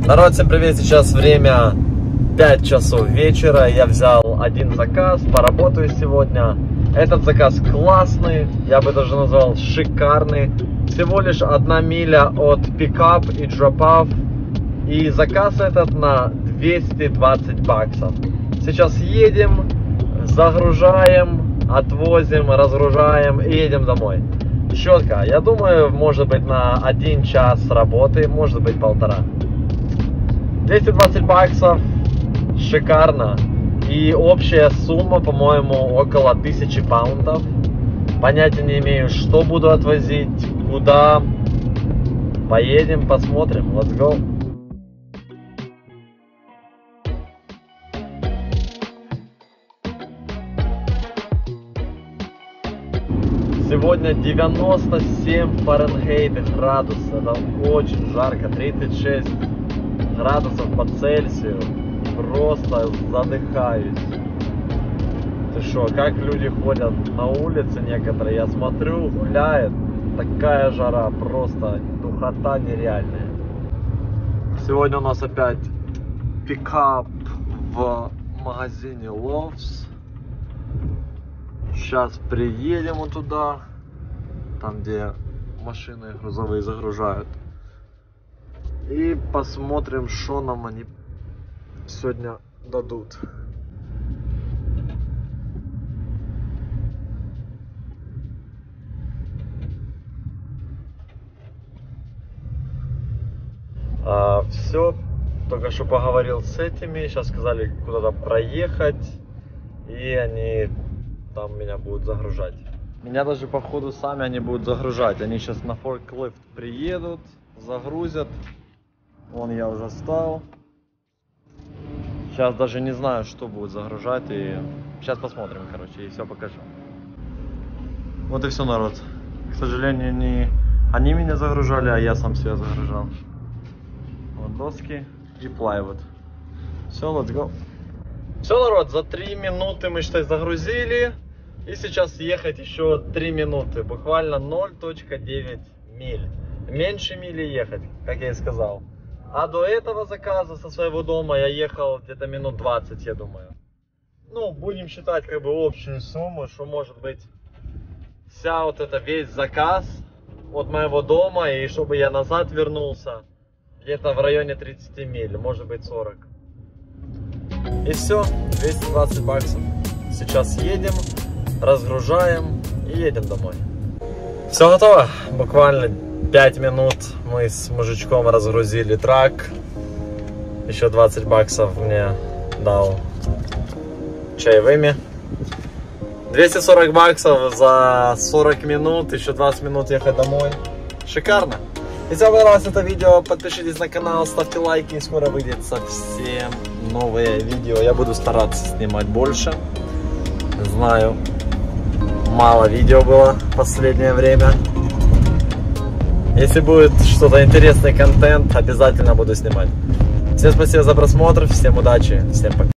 Народ, всем привет! Сейчас время 5 часов вечера. Я взял один заказ, поработаю сегодня. Этот заказ классный, я бы даже назвал шикарный. Всего лишь 1 миля от пикап и дропав. И заказ этот на 220 баксов. Сейчас едем, загружаем, отвозим, разгружаем и едем домой. Четко. Я думаю, может быть на 1 час работы, может быть 1,5. 220 баксов. Шикарно. И общая сумма, по-моему, около 1000 паундов. Понятия не имею, что буду отвозить, куда. Поедем, посмотрим. Let's go. Сегодня 97 Фahrenheit градусов. Это очень жарко. 36 градусов по Цельсию. Просто задыхаюсь. Ты шо, как люди ходят на улице некоторые, я смотрю, гуляет. Такая жара, просто духота нереальная. Сегодня у нас опять пикап в магазине Loves. Сейчас приедем вот туда, там где машины грузовые загружают. И посмотрим, что нам они сегодня дадут. Все, только что поговорил с этими, сейчас сказали куда-то проехать, и они там меня будут загружать. Меня даже походу сами они будут загружать. Они сейчас на форклифт приедут, загрузят. Вон я уже встал. Сейчас даже не знаю, что будет загружать. И сейчас посмотрим, короче, и все покажу. Вот и все, народ. К сожалению, не они меня загружали, а я сам себя загружал. Вот доски и плайвуд. Все, let's go. Все, народ, за 3 минуты мы, считай, загрузили. И сейчас ехать еще 3 минуты. Буквально 0,9 миль. Меньше мили ехать, как я и сказал. А до этого заказа со своего дома я ехал где-то минут 20, я думаю. Ну, будем считать как бы общую сумму, что может быть вся вот это весь заказ от моего дома, и чтобы я назад вернулся, где-то в районе 30 миль, может быть 40. И все, 220 баксов. Сейчас едем, разгружаем и едем домой. Все готово. Буквально 5 минут мы с мужичком разгрузили трак. Еще 20 баксов мне дал чаевыми. 240 баксов за 40 минут, еще 20 минут ехать домой. Шикарно. Если вам понравилось это видео, подпишитесь на канал, ставьте лайки, и скоро выйдет совсем новые видео. Я буду стараться снимать больше. Знаю, мало видео было в последнее время. Если будет что-то интересный контент, обязательно буду снимать. Всем спасибо за просмотр, всем удачи, всем пока.